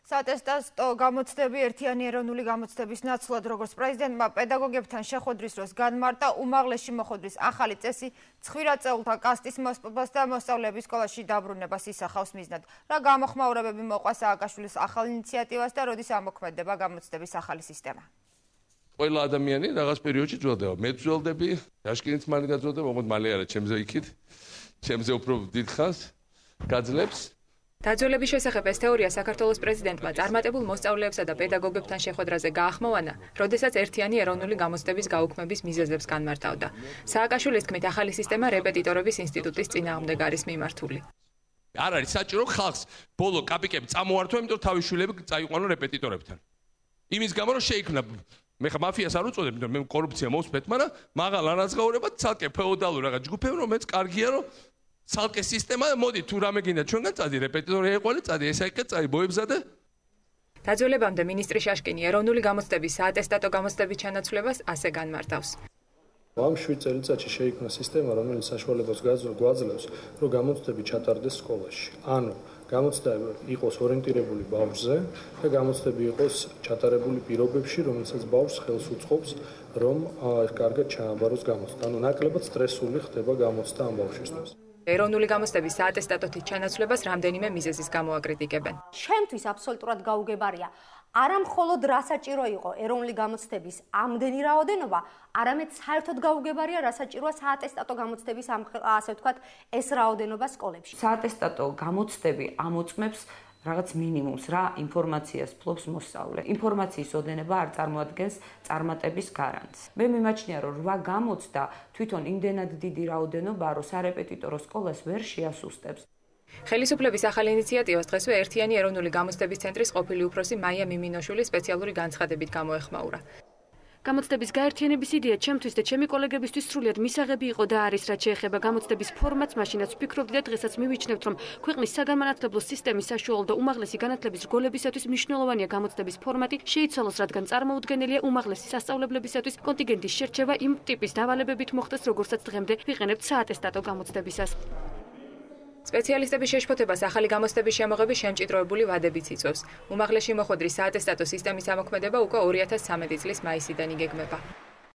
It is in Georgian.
Საატესტატო გამოცდები ერთიანი ეროვნული გამოცდების ნაცვლად, როგორც პრეზიდენტმა პედაგოგებთან შეხვედრის დროს განმარტა, უმაღლესში მოხვედრის ახალი წესი 9 წეულთა კასტის მოსპობას და მოსწავლეების სკოლაში დაბრუნებას ისახავს მიზნად. Რა გამოხმაურებები მოყვა სააკაშვილის ახალ ინიციატივას და როდის ამოქმედება გამოცდების ახალი სისტემა? ყველა ადამიანი რაღაც პერიოდში ძველდება. მე ძველდები, დაშკინიც მალე გაძველდება, მოკლედ მალე არა, ჩემზე იქით. ჩემზე უფრო დიდხანს გაძლებს. დაძველების შესახებ ეს თეორია საქართველოს პრეზიდენტმა წარმატებულ მოსწავლეებსა და პედაგოგებთან შეხვედრაზე გაახმოვანა, როდესაც ერთიანი ეროვნული გამოცდების გაუქმების მიზეზებს განმარტავდა. სააკაშვილის თქმით, ახალი სისტემა რეპეტიტორების ინსტიტუტის წინააღმდეგ არის მიმართული. არ არის საჭირო ხალხს ბოლო კაპიკები წამოართვა, იმიტომ თავის შვილები წაიყვანო რეპეტიტორებთან. იმის გამო რომ შეიქმნა მე ხა მაფიას არ უწოდებ, იმიტომ მე კორუფცია მოვსმეთ, მაგრამ მაღალ ანაზღაურებად ცალკე ფეოდალური რაღაც ჯგუფები, რომელიც კარგია რომ ცალკე სისტემა, მოდი თუ რამე გინდა ჩვენგან წადი რეპეტიტორი ეყოლე, წადი ესაიკე, წადი ბოებზადე. დაძველებამდე მინისტრი შაშკინი ეროვნული გამოცდების საატესტატო გამოცდების ჩანაცვლებას ასე განმარტავს. ამ 7 წელიწადში შეიქმნა სისტემა, რომელიც საშუალებას გვაძლევს, რომ გამოცდები ჩატარდეს სკოლაში. ანუ გამოცდა იყოს ორიენტირებული ბავშვზე და გამოცდები იყოს ჩატარებული პირობებში, რომელსაც ბავშვს ხელს უწყობს, რომ კარგად ჩააბაროს გამოცდა. ანუ ნაკლებად სტრესული ხდება გამოცდა ამ ბავშვისთვის. ეროვნული გამოცდების საატესტატოთი ჩანაცვლებას რამდენიმე მიზეზის გამო აკრიტიკებენ. Ჩემთვის აბსოლუტურად გაუგებარია არა მხოლოდ რა საჭირო იყო ეროვნული გამოცდების ამდენი რაოდენობა, არამედ საერთოდ გაუგებარია რა საჭიროა საატესტატო გამოცდების ასე ვთქვათ ეს რაოდენობა სკოლებში. საატესტატო გამოცდები ამოწმებს რაღაც მინიმუმს, რა ინფორმაციას ფლობს მოსწავლე. ინფორმაციის ოდენება არ წარმოადგენს წარმატების გარანტს. მე მიმაჩნია, რომ 8 გამოცდა თვითონ იმდენად დიდი რაოდენობა, რომ სარეპეტიტორო სკოლას ვერ შეასუსტებს. ხელისუფლების ახალ ინიციატივას დღესვე ერთიანი ეროვნული გამოცდების ცენტრის ყოფილი უფროსი მაია მიმინოშვილი სპეციალური განცხადებით გამოეხმაურა. გამოცდების გაერთიანების იდეა ჩემთვის და ჩემი კოლეგებისთვის სრულიად მისაღები იყო და არის, რაც შეეხება გამოცდების ფორმატს, მაშინაც ვფიქრობდი და დღესაც მივიჩნევთ, რომ ქვეყნის საგანმანათლებლო სისტემის საშუალო და უმაღლესი განათლების რგოლებისათვის მნიშვნელოვანია გამოცდების ფორმატი შეიცვალოს, რადგან წარმოუდგენელია უმაღლესი სასწავლებლებისათვის კონტინგენტის შერჩევა იმ ტიპის დავალებებით მოხდეს, როგორცაც დღემდე ვიყენებთ საატესტატო გამოცდებისას. სპეციალისტების შეშფოთებას ახალი გამოცდების შემოღების შემჭიდროებული ვადებიც იწვევს. უმაღლესში მოხვედრის საატესტატო სისტემის ამოქმედება უკვე 2013 წლის მაისიდან იგეგმება.